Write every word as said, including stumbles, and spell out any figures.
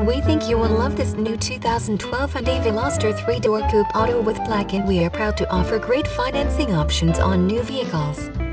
We think you will love this new two thousand twelve Hyundai Veloster three door Coupe Auto with black, and we are proud to offer great financing options on new vehicles.